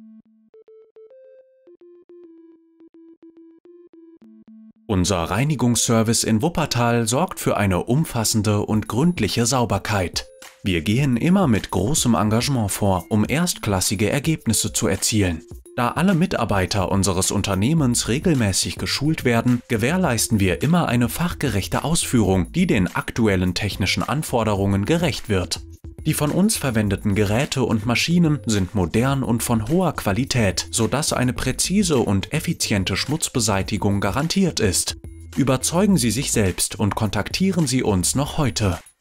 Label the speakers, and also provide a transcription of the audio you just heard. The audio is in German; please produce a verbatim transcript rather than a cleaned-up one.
Speaker 1: Unser Reinigungsservice in Wuppertal sorgt für eine umfassende und gründliche Sauberkeit. Wir gehen immer mit großem Engagement vor, um erstklassige Ergebnisse zu erzielen. Da alle Mitarbeiter unseres Unternehmens regelmäßig geschult werden, gewährleisten wir immer eine fachgerechte Ausführung, die den aktuellen technischen Anforderungen gerecht wird. Die von uns verwendeten Geräte und Maschinen sind modern und von hoher Qualität, sodass eine präzise und effiziente Schmutzbeseitigung garantiert ist. Überzeugen Sie sich selbst und kontaktieren Sie uns noch heute.